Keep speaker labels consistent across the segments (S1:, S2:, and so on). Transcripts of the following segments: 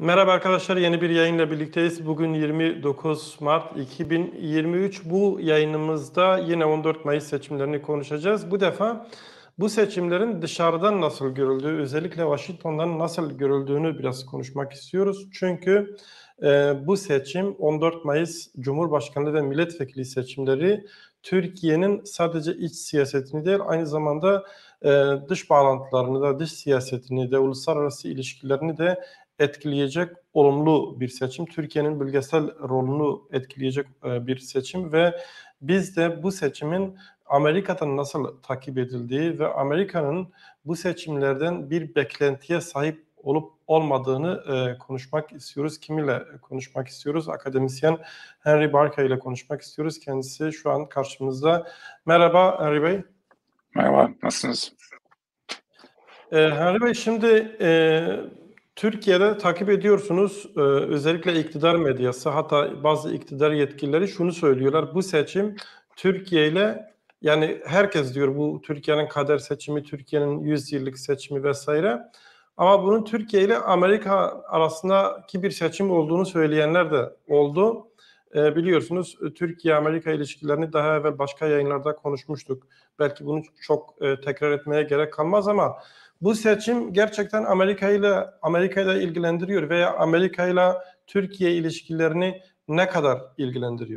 S1: Merhaba arkadaşlar, yeni bir yayınla birlikteyiz. Bugün 29 Mart 2023. Bu yayınımızda yine 14 Mayıs seçimlerini konuşacağız. Bu defa bu seçimlerin dışarıdan nasıl görüldüğü, özellikle Washington'dan nasıl görüldüğünü biraz konuşmak istiyoruz. Çünkü bu seçim 14 Mayıs Cumhurbaşkanlığı ve milletvekili seçimleri Türkiye'nin sadece iç siyasetini değil, aynı zamanda dış bağlantılarını da, dış siyasetini de, uluslararası ilişkilerini de etkileyecek olumlu bir seçim. Türkiye'nin bölgesel rolünü etkileyecek bir seçim ve biz de bu seçimin Amerika'dan nasıl takip edildiği ve Amerika'nın bu seçimlerden bir beklentiye sahip olup olmadığını konuşmak istiyoruz. Kiminle konuşmak istiyoruz? Akademisyen Henry Barka ile konuşmak istiyoruz. Kendisi şu an karşımızda. Merhaba Henry Bey.
S2: Merhaba, nasılsınız?
S1: Henry Bey, şimdi Türkiye'de takip ediyorsunuz, özellikle iktidar medyası, hatta bazı iktidar yetkilileri şunu söylüyorlar: bu seçim Türkiye ile, yani herkes diyor bu Türkiye'nin kader seçimi, Türkiye'nin 100 yıllık seçimi vesaire. Ama bunun Türkiye ile Amerika arasındaki bir seçim olduğunu söyleyenler de oldu. Biliyorsunuz Türkiye-Amerika ilişkilerini daha evvel başka yayınlarda konuşmuştuk. Belki bunu çok tekrar etmeye gerek kalmaz ama bu seçim gerçekten Amerika'yı ilgilendiriyor veya Amerika ile Türkiye ilişkilerini ne kadar ilgilendiriyor?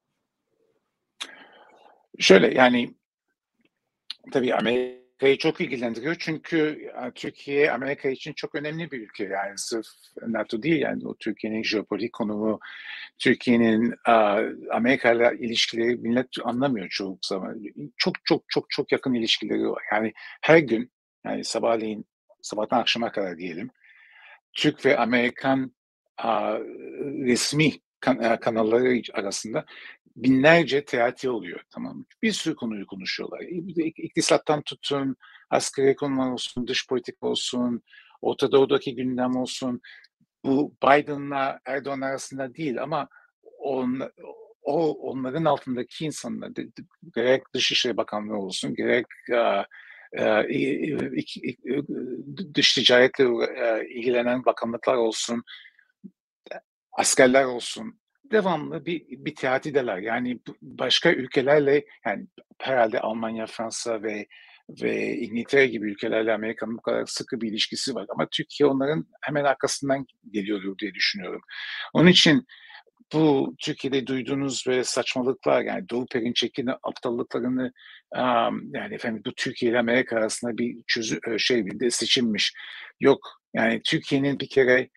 S2: Şöyle, yani tabii Amerika'yı çok ilgilendiriyor çünkü Türkiye Amerika için çok önemli bir ülke. Yani sırf NATO değil, yani o Türkiye'nin jeopolitik konumu, Türkiye'nin Amerika ile ilişkileri millet anlamıyor çoğu zaman. Çok çok çok çok yakın ilişkileri var. Yani her gün, yani sabahtan akşama kadar diyelim, Türk ve Amerikan resmi kanalları arasında binlerce teati oluyor, tamam mı? Bir sürü konuyu konuşuyorlar. İktisattan tutun, askeri konular olsun, dış politika olsun, Orta Doğu'daki gündem olsun. Bu Biden'la Erdoğan arasında değil ama onların altındaki insanlar, gerek Dışişleri Bakanlığı olsun, gerek dış ticaretle ilgilenen bakanlıklar olsun, askerler olsun, devamlı bir teatideler. Yani başka ülkelerle, yani herhalde Almanya, Fransa ve İngiltere gibi ülkelerle Amerika'nın bu kadar sıkı bir ilişkisi var. Ama Türkiye onların hemen arkasından geliyordur diye düşünüyorum. Onun için bu Türkiye'de duyduğunuz böyle saçmalıklar, yani Doğu Perinçek'in aptallıklarını, yani efendim bu Türkiye ile Amerika arasında bir bir de seçilmiş. Yok, yani Türkiye'nin bir kere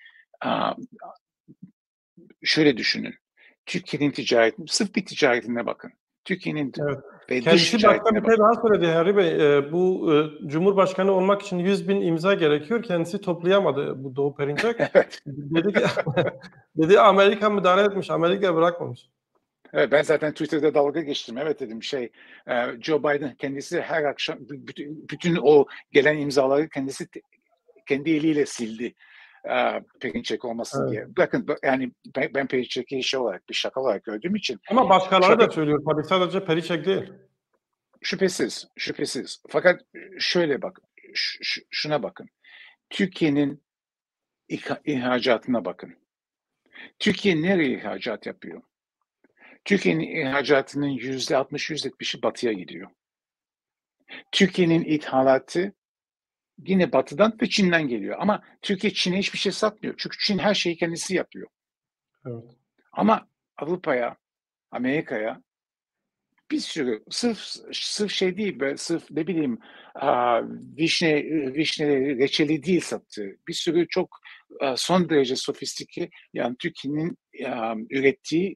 S2: şöyle düşünün. Türkiye'nin sırf bir ticaretine bakın. Türkiye'nin
S1: Evet.
S2: ve dış
S1: Kendisi başka
S2: ticaretine
S1: bir şey
S2: bakın.
S1: daha söyledi Henry Bey. Bu Cumhurbaşkanı olmak için 100.000 imza gerekiyor. Kendisi toplayamadı, bu Doğu Perinçek.
S2: Evet.
S1: Dedi ki dedi Amerika müdahale etmiş, Amerika bırakmamış.
S2: Evet, ben zaten Twitter'da dalga geçtim. Evet dedim, Joe Biden kendisi her akşam bütün o gelen imzaları kendisi kendi eliyle sildi. Perinçek olmasın
S1: Evet.
S2: diye. Bakın, yani ben Perinçek'i bir şaka olarak gördüğüm için
S1: Ama başkaları
S2: şaka,
S1: da söylüyor tabii, sadece Perinçek değil.
S2: şüphesiz. Fakat şöyle bak, şuna bakın. Türkiye'nin ihracatına bakın. Türkiye nereye ihracat yapıyor? Türkiye'nin ihracatının %60-%70'i batıya gidiyor. Türkiye'nin ithalatı yine batıdan ve Çin'den geliyor. Ama Türkiye Çin'e hiçbir şey satmıyor. Çünkü Çin her şeyi kendisi yapıyor.
S1: Evet.
S2: Ama Avrupa'ya, Amerika'ya bir sürü sırf şey değil, böyle sırf ne bileyim vişne reçeli değil sattığı bir sürü çok son derece sofistike, yani Türkiye'nin ürettiği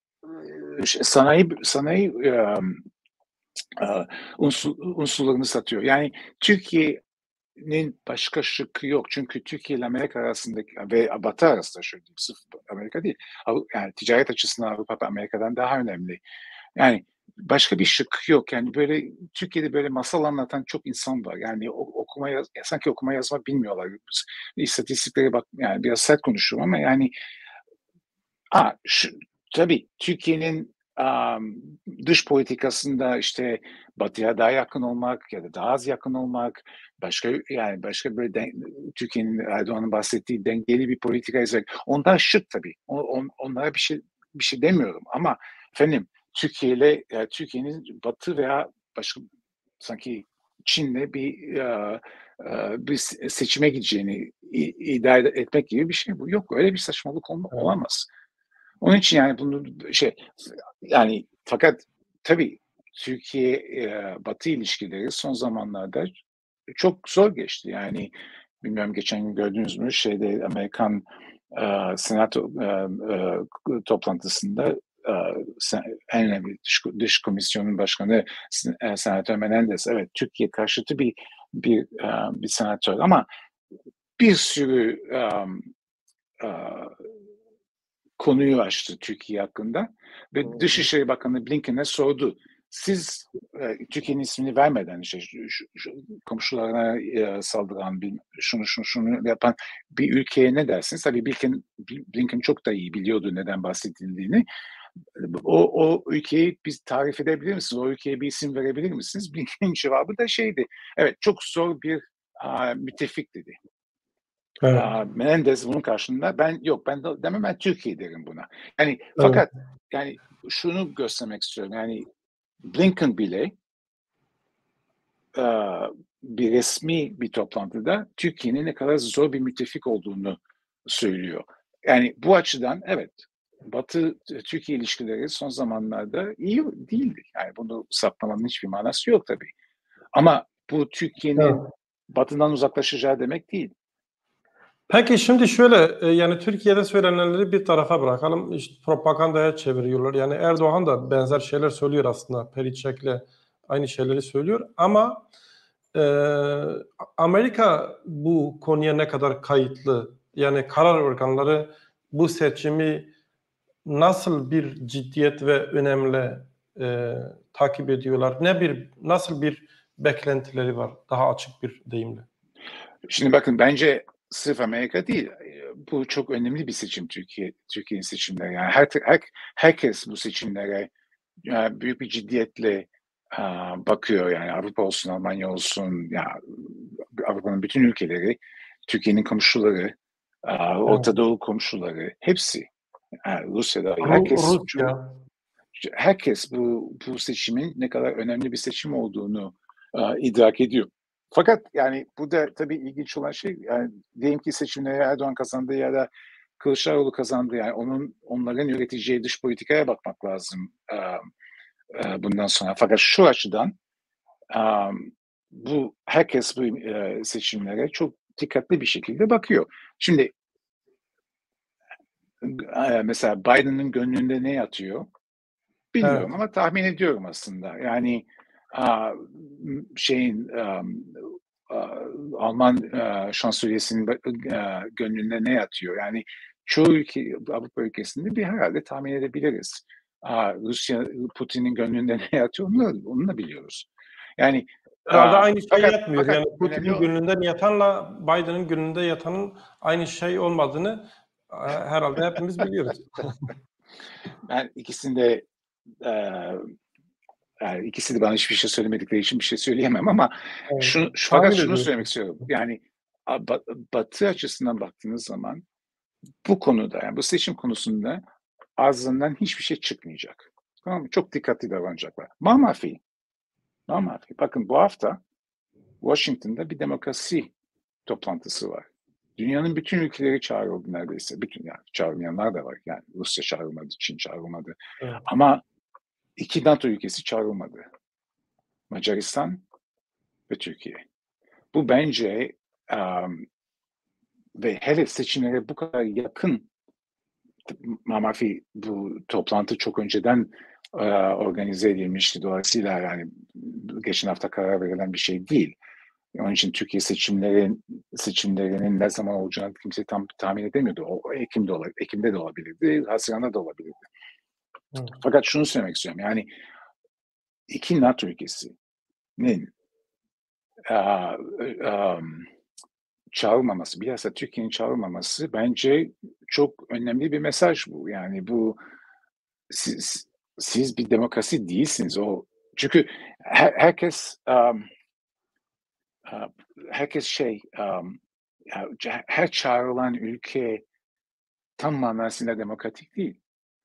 S2: sanayi unsurlarını satıyor. Yani Türkiye'nin başka şıkkı yok. Çünkü Türkiye ile Amerika arasındaki ve Batı arasında, şöyle diyeyim, sırf Amerika değil, yani ticaret açısından Avrupa ve Amerika'dan daha önemli. Yani başka bir şık yok. Yani böyle Türkiye'de böyle masal anlatan çok insan var. Yani sanki okuma yazma bilmiyorlar. İstatistiklere bak, yani biraz sert konuşuyorum ama yani tabii Türkiye'nin dış politikasında işte Batı'ya daha yakın olmak ya da daha az yakın olmak, başka böyle Türkiye'nin Erdoğan'ın bahsettiği dengeli bir politika izlemek. Onlar şık tabii. Onlara bir şey demiyorum ama efendim Türkiye'nin Batı veya başka sanki Çin'le bir seçime gideceğini iddia etmek gibi bir şey bu. Yok öyle bir saçmalık
S1: Evet.
S2: olamaz. Onun için yani bunu yani fakat tabii Türkiye Batı ilişkileri son zamanlarda çok zor geçti. Yani bilmiyorum geçen gün gördünüz mü Amerikan Senato toplantısında e, en önemli dış komisyonun başkanı Senatör Menendez evet Türkiye karşıtı bir senatör ama bir sürü e, konuyu açtı Türkiye hakkında ve Dışişleri Bakanı Blinken'e sordu. Siz Türkiye'nin ismini vermeden şu komşularına saldıran, şunu yapan bir ülkeye ne dersiniz? Tabii Blinken çok da iyi biliyordu neden bahsedildiğini. O ülkeyi biz tarif edebilir misiniz? O ülkeye bir isim verebilir misiniz? Blinken'in cevabı da şeydi. Evet çok zor bir müttefik dedi.
S1: Evet.
S2: Menendez bunun karşılığında ben Türkiye derim buna. Yani
S1: Evet.
S2: fakat yani şunu göstermek istiyorum. Yani Blinken bile bir resmi bir toplantıda Türkiye'nin ne kadar zor bir müttefik olduğunu söylüyor. Yani bu açıdan evet Batı-Türkiye ilişkileri son zamanlarda iyi değildi. Yani bunu saklamanın hiçbir manası yok tabii. Ama bu Türkiye'nin
S1: Evet.
S2: Batı'dan uzaklaşacağı demek değil.
S1: Peki şimdi şöyle yani Türkiye'de söylenenleri bir tarafa bırakalım. İşte propagandaya çeviriyorlar. Yani Erdoğan da benzer şeyler söylüyor aslında. Perinçek'le aynı şeyleri söylüyor. Ama e, Amerika bu konuya ne kadar kayıtlı? Yani karar organları bu seçimi nasıl bir ciddiyet ve önemle takip ediyorlar? Nasıl bir beklentileri var? Daha açık bir deyimle.
S2: Şimdi bakın bence sırf Amerika değil. Bu çok önemli bir seçim Türkiye'nin seçimleri. Yani herkes bu seçimlere büyük bir ciddiyetle bakıyor. Yani Avrupa olsun, Almanya olsun, ya Avrupa'nın bütün ülkeleri, Türkiye'nin komşuları,
S1: Evet.
S2: Orta Doğu komşuları, hepsi, Rusya'da
S1: Rusya.
S2: herkes bu seçimin ne kadar önemli bir seçim olduğunu idrak ediyor. Fakat yani bu da tabii ilginç olan şey yani diyelim ki seçimleri Erdoğan kazandı ya da Kılıçdaroğlu kazandı yani onların yöneteceği dış politikaya bakmak lazım bundan sonra. Fakat şu açıdan e, herkes bu seçimlere çok dikkatli bir şekilde bakıyor. Şimdi mesela Biden'ın gönlünde ne yatıyor?
S1: Evet.
S2: Bilmiyorum ama tahmin ediyorum aslında. Yani a, şeyin Alman şansölyesinin gönlünde ne yatıyor? Yani çoğu Avrupa ülkesinde bir herhalde tahmin edebiliriz. Rusya, Putin'in gönlünde ne yatıyor onu da biliyoruz. Yani
S1: Herhalde aynı şey
S2: fakat
S1: yatmıyor.
S2: fakat
S1: Yani
S2: önemli
S1: Putin'in gönlünden yatanla Biden'ın gönlünde yatanın aynı şey olmadığını herhalde hepimiz biliyoruz.
S2: ben ikisinde yani ikisi de bana hiçbir şey söylemedikleri için bir şey söyleyemem ama
S1: Evet.
S2: fakat
S1: Tahmin
S2: şunu söylemek
S1: ediyorsun.
S2: istiyorum. Yani Batı açısından baktığınız zaman bu konuda yani bu seçim konusunda ağzından hiçbir şey çıkmayacak. Tamam mı? Çok dikkatli davranacaklar. Mamafi. Bakın bu hafta Washington'da bir demokrasi toplantısı var. Dünyanın bütün ülkeleri çağrıldı neredeyse. Bütün yani çağrılmayanlar da var. Yani Rusya çağrılmadı, Çin çağrılmadı.
S1: Evet.
S2: Ama iki NATO ülkesi çağrılmadı. Macaristan ve Türkiye. Bu bence ve hele seçimlere bu kadar yakın Mamafi bu toplantı çok önceden organize edilmişti. Dolayısıyla yani geçen hafta karar verilen bir şey değil. Onun için Türkiye seçimlerinin ne zaman olacağını kimse tam tahmin edemiyordu. O Ekim'de de olabilirdi, Haziran'da da olabilirdi.
S1: Evet.
S2: Fakat şunu söylemek istiyorum. Yani iki NATO ülkesinin çağrılmaması, bilhassa Türkiye'nin çağrılmaması bence çok önemli bir mesaj bu. Yani bu siz siz bir demokrasi değilsiniz. Çünkü herkes herkes her çağrılan ülke tam manasıyla demokratik değil.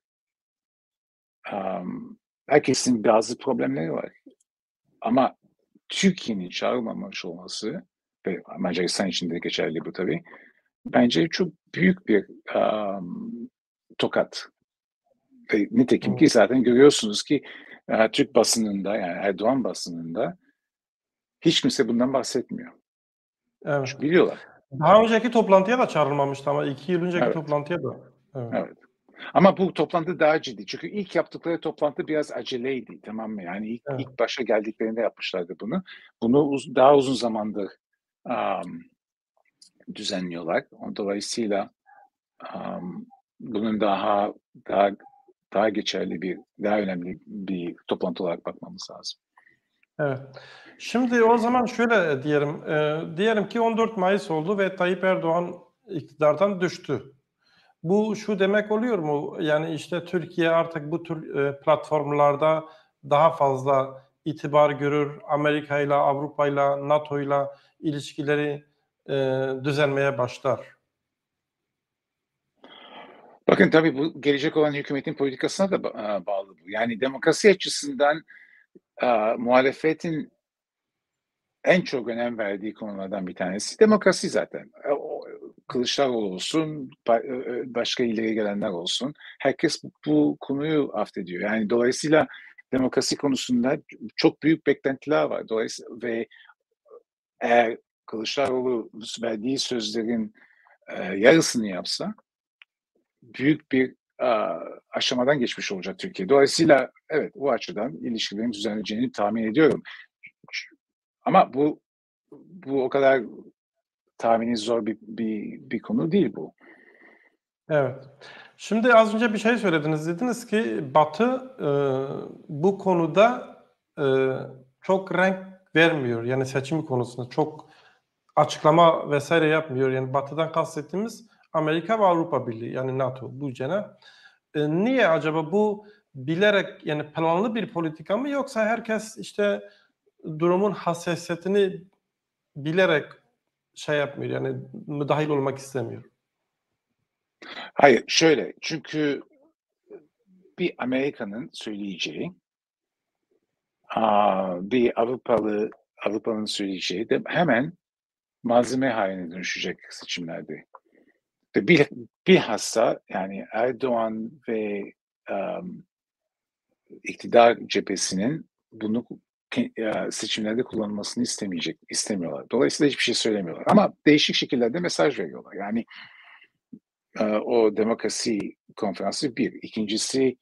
S2: Herkesin bazı problemleri var. Ama Türkiye'nin çağrılmamış olması ve Macaristan için de geçerli bu tabii. Bence çok büyük bir tokat. Ve nitekim ki zaten görüyorsunuz ki Türk basınında yani Erdoğan basınında hiç kimse bundan bahsetmiyor.
S1: Evet.
S2: Çünkü biliyorlar.
S1: Daha önceki toplantıya da çağrılmamıştı ama 2 yıl önceki
S2: Evet.
S1: toplantıya da. Evet.
S2: Evet. Ama bu toplantı daha ciddi. Çünkü ilk yaptıkları toplantı biraz aceleydi, tamam mı? Yani
S1: Evet.
S2: ilk başa geldiklerinde yapmışlardı bunu. Bunu daha uzun zamandır düzenliyorlar. Dolayısıyla bunun daha geçerli daha önemli bir toplantı olarak bakmamız lazım.
S1: Evet. Şimdi o zaman şöyle diyelim. Diyelim ki 14 Mayıs oldu ve Tayyip Erdoğan iktidardan düştü. Bu şu demek oluyor mu? Yani işte Türkiye artık bu tür platformlarda daha fazla itibar görür. Amerika ile, Avrupa ile, NATO ile ilişkileri düzelmeye başlar.
S2: Bakın tabii bu gelecek olan hükümetin politikasına da bağlı bu. Yani demokrasi açısından muhalefetin en çok önem verdiği konulardan bir tanesi demokrasi zaten. Kılıçdaroğlu olsun, başka ileri gelenler olsun. Herkes bu konuyu affediyor. Yani dolayısıyla demokrasi konusunda çok büyük beklentiler var. Dolayısıyla ve eğer Kılıçdaroğlu verdiği sözlerin yarısını yapsa büyük bir aşamadan geçmiş olacak Türkiye. Dolayısıyla evet bu açıdan ilişkilerin düzenleneceğini tahmin ediyorum. Ama bu o kadar tahmini zor bir konu değil bu.
S1: Evet. Şimdi az önce bir şey söylediniz. Dediniz ki Batı bu konuda çok renk vermiyor. Yani seçim konusunda çok açıklama vesaire yapmıyor. Yani Batı'dan kastettiğimiz Amerika ve Avrupa Birliği yani NATO bu cenah. Niye acaba bu bilerek yani planlı bir politika mı yoksa herkes işte durumun hassasiyetini bilerek şey yapmıyor yani müdahil olmak istemiyor?
S2: Hayır, şöyle çünkü bir Amerika'nın söyleyeceği, bir Avrupa'nın söyleyeceği de hemen malzeme haline dönüşecek seçimlerde. Ve bilhassa yani Erdoğan ve iktidar cephesinin bunu seçimlerde kullanılmasını istemiyorlar. Dolayısıyla hiçbir şey söylemiyorlar. Ama değişik şekillerde mesaj veriyorlar. Yani o demokrasi konferansı bir. İkincisi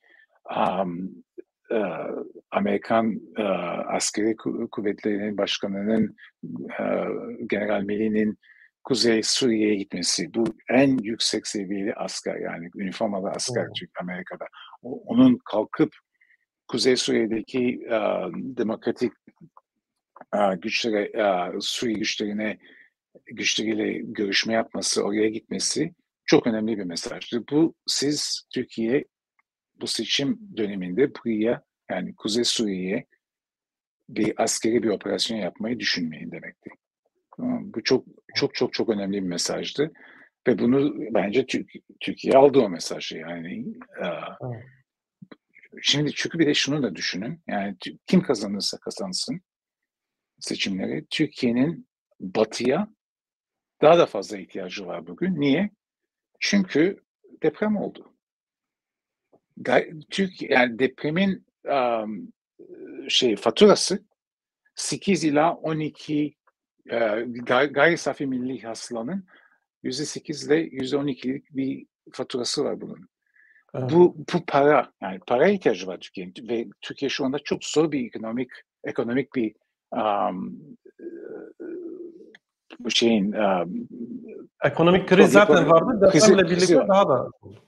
S2: Amerikan askeri kuvvetlerinin başkanının General Milley'nin Kuzey Suriye'ye gitmesi. Bu en yüksek seviyeli asker yani üniformalı asker
S1: Hıı.
S2: Türk Amerika'da. Onun kalkıp Kuzey Suriye'deki demokratik Suriye güçleriyle görüşme yapması, oraya gitmesi çok önemli bir mesajdı. Siz Türkiye bu seçim döneminde buraya yani Kuzey Suriye'ye bir operasyon yapmayı düşünmeyin demekti. Bu çok önemli bir mesajdı ve bunu bence Türkiye aldı o mesajı yani.
S1: Evet.
S2: Şimdi çünkü bir de şunu da düşünün yani kim kazanırsa kazansın seçimleri Türkiye'nin batıya daha da fazla ihtiyacı var bugün. Niye? Çünkü deprem oldu. Yani depremin faturası 8 ila 12 gayri safi milli hasılanın %8 ile %12'lik bir faturası var bunun.
S1: Evet.
S2: Bu para, yani para ihtiyacı var Türkiye'nin ve Türkiye şu anda çok zor bir ekonomik bir şeyin
S1: Ekonomik kriz zaten vardı. Depremle
S2: krizi
S1: birlikte
S2: var.
S1: daha da oldu.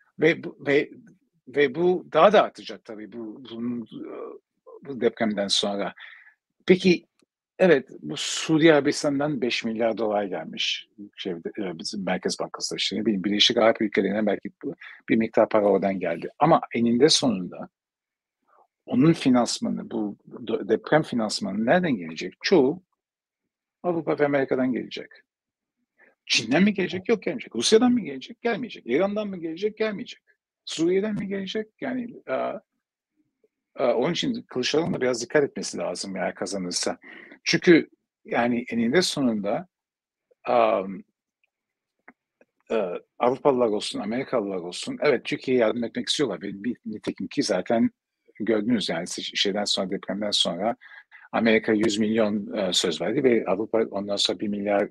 S2: Ve bu daha da artacak tabii bu depremden sonra. Peki evet bu Suudi Arabistan'dan 5 milyar dolar gelmiş. Bizim Merkez Bankası işte ne bileyim Birleşik Arap ülkelerinden belki bir miktar para oradan geldi. Ama eninde sonunda onun finansmanı, bu deprem finansmanı nereden gelecek? Çoğu Avrupa ve Amerika'dan gelecek. Çin'den mi gelecek? Yok, gelmeyecek. Rusya'dan mı gelecek? Gelmeyecek. İran'dan mı gelecek? Gelmeyecek. Suriye'den mi gelecek? Yani onun için Kılıçdaroğlu'nun da biraz dikkat etmesi lazım eğer kazanırsa. Çünkü yani eninde sonunda Avrupalılar olsun, Amerikalılar olsun, evet Türkiye'ye yardım etmek istiyorlar ve nitekim ki zaten gördünüz yani şeyden sonra, depremden sonra Amerika 100 milyon söz verdi ve Avrupa ondan sonra 1 milyar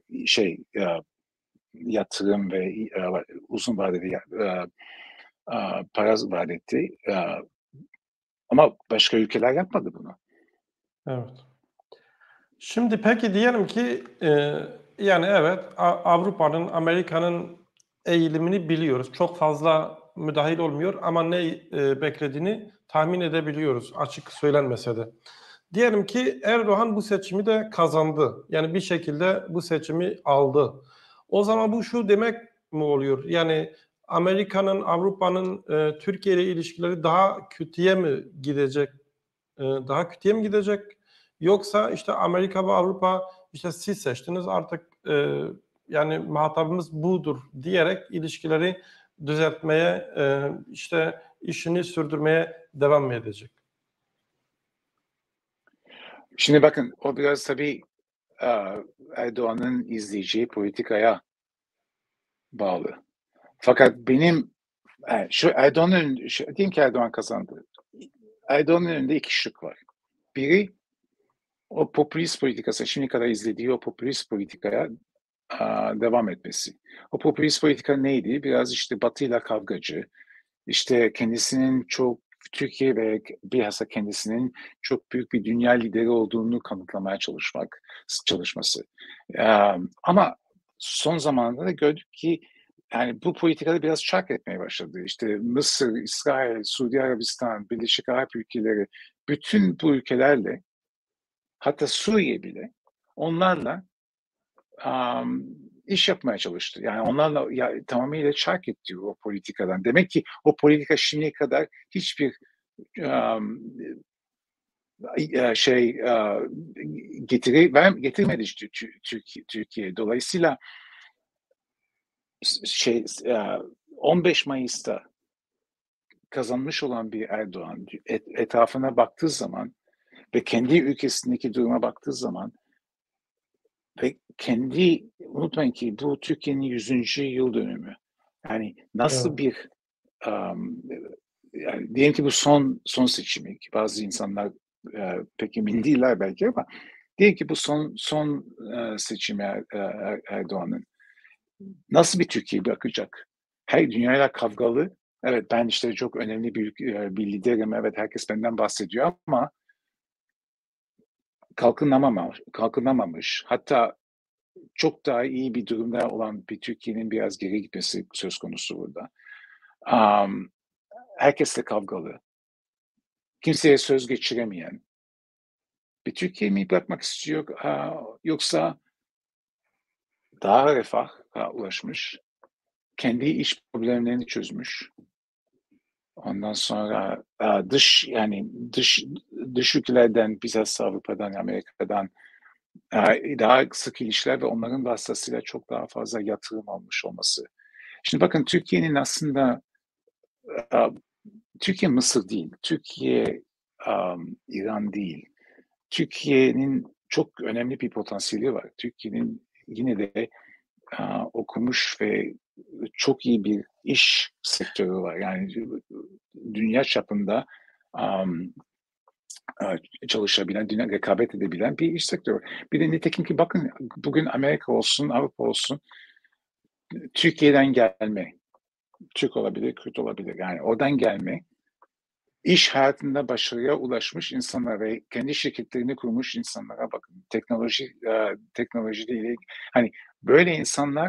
S2: yatırım ve uzun vadeli para vaat etti. Ama başka ülkeler yapmadı bunu.
S1: Evet. Şimdi peki diyelim ki yani evet Avrupa'nın, Amerika'nın eğilimini biliyoruz. Çok fazla müdahil olmuyor ama ne beklediğini tahmin edebiliyoruz açık söylenmese de. Diyelim ki Erdoğan bu seçimi de kazandı. Yani bir şekilde bu seçimi aldı. O zaman bu şu demek mi oluyor? Yani Amerika'nın, Avrupa'nın Türkiye ile ilişkileri daha kötüye mi gidecek? Daha kötüye mi gidecek? Yoksa işte Amerika ve Avrupa işte siz seçtiniz artık yani muhatabımız budur diyerek ilişkileri düzeltmeye işte işini sürdürmeye devam mı edecek?
S2: Şimdi bakın o biraz tabii Erdoğan'ın izleyeceği politikaya bağlı. Fakat benim şu Erdoğan'ın diyelim ki Erdoğan kazandı. Erdoğan'ın önünde iki şık var. Biri o popülist politikası, şimdi kadar izlediği o popülist politikaya devam etmesi. O popülist politika neydi? Biraz işte Batı'yla kavgacı, işte kendisinin çok Türkiye ve bilhassa kendisinin çok büyük bir dünya lideri olduğunu kanıtlamaya çalışması. Ama son zamanlarda da gördük ki yani bu politikada biraz çark etmeye başladı. İşte Mısır, İsrail, Suudi Arabistan, Birleşik Arap ülkeleri, bütün bu ülkelerle, hatta Suriye bile onlarla iş yapmaya çalıştı. Yani onlarla tamamıyla çark etti o politikadan. Demek ki o politika şimdiye kadar hiçbir getirmedi Türkiye. Dolayısıyla 15 Mayıs'ta kazanmış olan bir Erdoğan etrafına baktığı zaman ve kendi ülkesindeki duruma baktığı zaman ve unutmayın ki bu Türkiye'nin 100. yıl dönümü. Yani nasıl
S1: Evet.
S2: bir yani diyelim ki bu son seçimi ki bazı insanlar pek emin değiller belki ama diyelim ki bu son seçimi Erdoğan'ın nasıl bir Türkiye bırakacak? Her dünyayla kavgalı. Evet ben işte çok önemli bir liderim. Evet herkes benden bahsediyor ama kalkınamamış. Hatta çok daha iyi bir durumda olan bir Türkiye'nin biraz geri gitmesi söz konusu burada. Herkesle kavgalı, kimseye söz geçiremeyen bir Türkiye mi bırakmak istiyor yoksa daha refaha ulaşmış, kendi iş problemlerini çözmüş, ondan sonra dış ülkelerden, bizzat Avrupa'dan, Amerika'dan daha sık ilişkiler ve onların vasıtasıyla çok daha fazla yatırım almış olması. Şimdi bakın Türkiye'nin aslında Türkiye Mısır değil, Türkiye İran değil. Türkiye'nin çok önemli bir potansiyeli var. Türkiye'nin yine de okumuş ve çok iyi bir iş sektörü var. Yani dünya çapında çalışabilen, dünya rekabet edebilen bir iş sektörü. Bir de nitekim ki bakın bugün Amerika olsun, Avrupa olsun Türkiye'den gelme, Türk olabilir, Kürt olabilir. Yani oradan gelme, iş hayatında başarıya ulaşmış insanlar ve kendi şirketlerini kurmuş insanlara bakın. Teknolojiyle ilgili hani böyle insanlar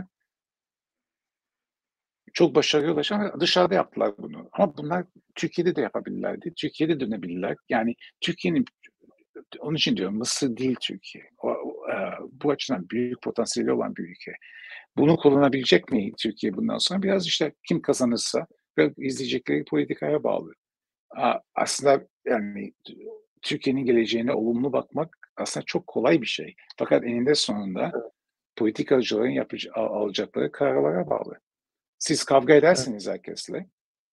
S2: çok başarıya ulaşan dışarıda yaptılar bunu. Ama bunlar Türkiye'de de yapabilirlerdi. Türkiye'de dönebilirler. Yani Türkiye'nin onun için diyorum Mısır değil Türkiye. Bu açıdan büyük potansiyeli olan bir ülke. Bunu kullanabilecek mi Türkiye bundan sonra? Biraz işte kim kazanırsa ve izleyecekleri politikaya bağlı. Aslında yani Türkiye'nin geleceğine olumlu bakmak aslında çok kolay bir şey. Fakat eninde sonunda politikacıların alacakları kararlara bağlı. Siz kavga
S1: Evet.
S2: edersiniz herkesle.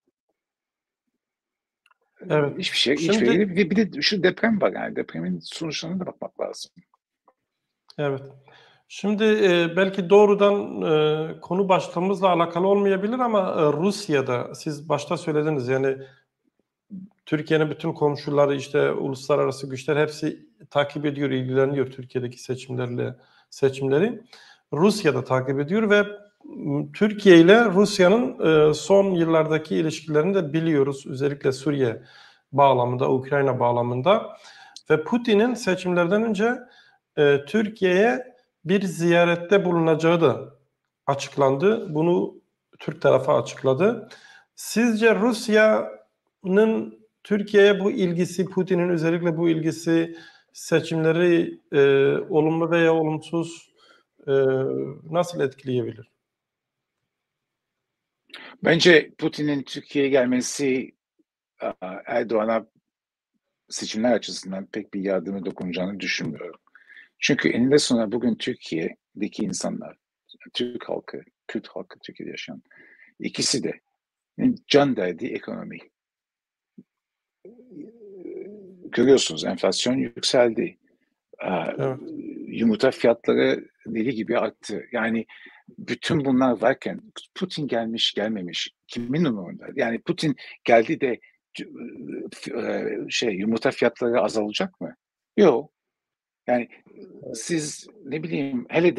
S1: Evet.
S2: Hiçbir
S1: Şimdi
S2: yere, bir de şu deprem var, yani depremin sonuçlarına da bakmak lazım.
S1: evet. Şimdi belki doğrudan konu başlığımızla alakalı olmayabilir ama Rusya'da siz başta söylediniz, yani Türkiye'nin bütün komşuları, işte uluslararası güçler hepsi takip ediyor, ilgileniyor Türkiye'deki seçimleri. Rusya da takip ediyor ve Türkiye ile Rusya'nın son yıllardaki ilişkilerini de biliyoruz. Özellikle Suriye bağlamında, Ukrayna bağlamında ve Putin'in seçimlerden önce Türkiye'ye bir ziyarette bulunacağı da açıklandı. Bunu Türk tarafı açıkladı. Sizce Rusya'nın Türkiye'ye bu ilgisi, Putin'in özellikle bu ilgisi seçimleri olumlu veya olumsuz nasıl etkileyebilir?
S2: Bence Putin'in Türkiye'ye gelmesi Erdoğan'a seçimler açısından pek bir yardımı dokunacağını düşünmüyorum. Çünkü eninde sonunda bugün Türkiye'deki insanlar, Türk halkı, Kürt halkı, Türkiye'de yaşayan, ikisi de can derdi ekonomi. Görüyorsunuz, enflasyon yükseldi.
S1: Evet.
S2: Yumurta fiyatları deli gibi arttı. Yani bütün bunlar varken Putin gelmiş gelmemiş kimin umurunda? Yani Putin geldi de yumurta fiyatları azalacak mı? Yok. Yani siz ne bileyim, hele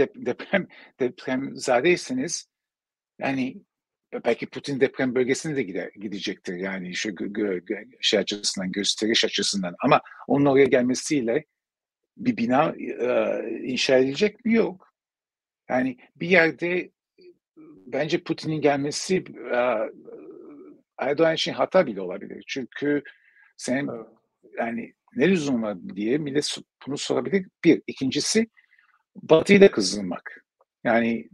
S2: depremzadeyseniz, yani belki Putin deprem bölgesine de gidecektir, yani şu şey açısından, gösteriş açısından, ama onun oraya gelmesiyle bir bina inşa edilecek mi? Yok. Yani bir yerde bence Putin'in gelmesi Erdoğan için hata bile olabilir. Çünkü sen,
S1: Evet.
S2: yani ne lüzum var diye millet bunu sorabilir. Bir. İkincisi, Batı'yı da kızdırmak. Yani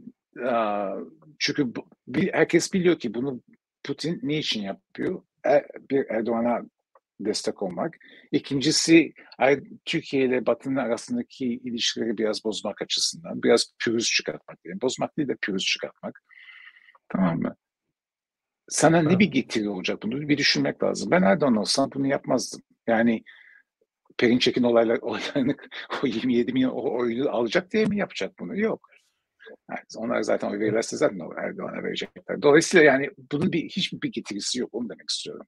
S2: çünkü herkes biliyor ki bunu Putin ne için yapıyor? Bir, Erdoğan'a destek olmak. İkincisi, Türkiye ile Batı'nın arasındaki ilişkileri biraz bozmak açısından. Biraz pürüz çıkartmak. Yani bozmak değil de pürüz çıkartmak. Tamam mı? Sana ne
S1: Evet.
S2: bir getiri olacak, bunu bir düşünmek lazım. Ben Erdoğan olsam bunu yapmazdım. Yani Perinçek'in olaylarını o 27 milyon oyunu alacak diye mi yapacak bunu? Yok. Yani onlar zaten oy verirlerse zaten Erdoğan'a verecekler. Dolayısıyla yani bunun hiçbir getirisi yok. Onu demek istiyorum.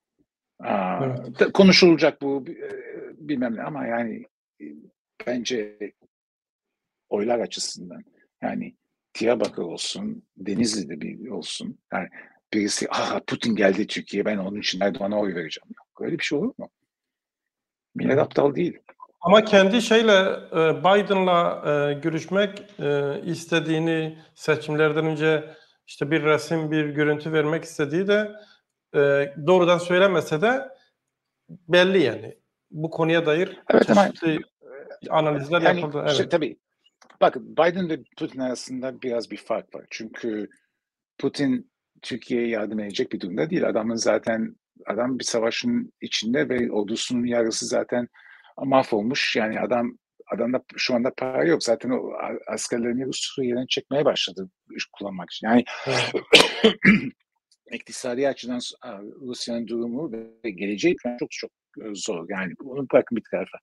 S1: Evet.
S2: Konuşulacak bu, bilmem ne, ama yani bence oylar açısından, yani Diyarbakır olsun, Denizli'de bir olsun, yani birisi Putin geldi Türkiye'ye, ben onun için Erdoğan'a oy vereceğim. Yok, öyle bir şey olur mu? Millet
S1: Evet.
S2: aptal değil.
S1: Ama kendi Biden'la görüşmek istediğini, seçimlerden önce işte bir resim, bir görüntü vermek istediği de doğrudan söylemese de belli yani. Bu konuya dair
S2: Evet, ama
S1: çeşitli analizler
S2: yani
S1: yapıldı.
S2: işte
S1: Evet.
S2: tabii, bakın, Biden ve Putin arasında biraz bir fark var. Çünkü Putin Türkiye'ye yardım edecek bir durumda değil. Adam bir savaşın içinde ve ordusunun yarısı zaten mahvolmuş. Yani adamda şu anda para yok. Zaten o askerlerini Suriye'den çekmeye başladı kullanmak için. Yani
S1: Evet.
S2: iktisadi açıdan Rusya'nın durumu ve geleceği çok çok zor. Yani bunu bırakın bir tarafa.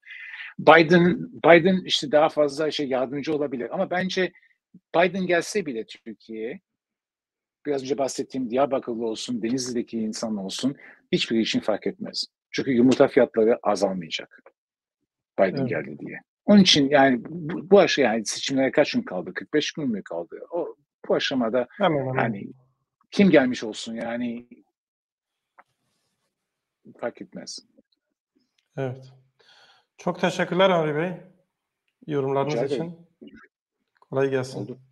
S2: Biden işte daha fazla yardımcı olabilir. Ama bence Biden gelse bile Türkiye'ye, biraz önce bahsettiğim Diyarbakırlı olsun, Denizli'deki insan olsun, hiçbiri için fark etmez. Çünkü yumurta fiyatları azalmayacak Biden
S1: Evet.
S2: geldi diye. Onun için yani bu aşama, yani seçimlere kaç gün kaldı? 45 gün mü kaldı? Bu aşamada
S1: Hemen hemen.
S2: yani kim gelmiş olsun, yani fark etmez.
S1: Evet. Çok teşekkürler Henry Bey, yorumlarınız
S2: Rica ederim.
S1: için. Kolay gelsin.
S2: Oldu.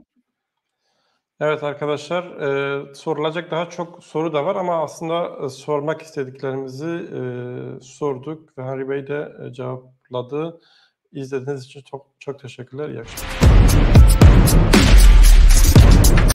S1: Evet arkadaşlar, sorulacak daha çok soru da var ama aslında sormak istediklerimizi sorduk ve Henry Bey de cevapladı. İzlediğiniz için çok çok teşekkürler. İyi akşamlar.